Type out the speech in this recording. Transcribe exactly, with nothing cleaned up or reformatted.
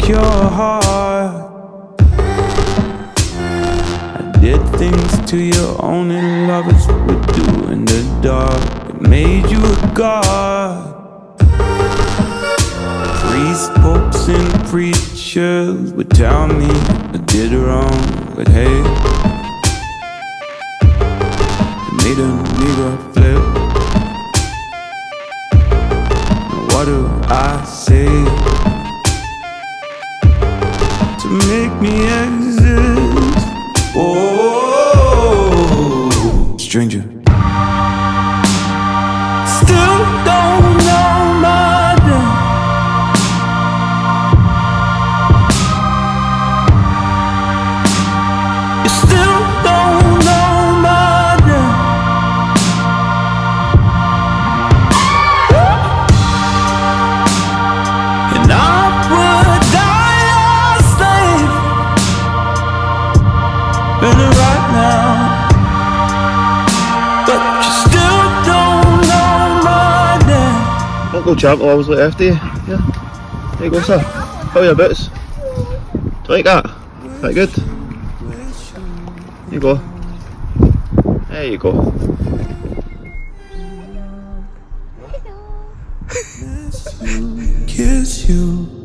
your heart. I did things to you only lovers would do in the dark. It made you a god. Priests, popes and preachers would tell me I did wrong, but hey, they made a nigga flip. Now what do I say to make me exist? Oh, stranger. Still don't know my name. You still don't know my name. And I would die a slave in it right now, but you still don't know my name. Uncle Champ will always look after you. Yeah. There you go, sir. How are your boots? Do you like that? That good? There you go. There you go. Kiss you.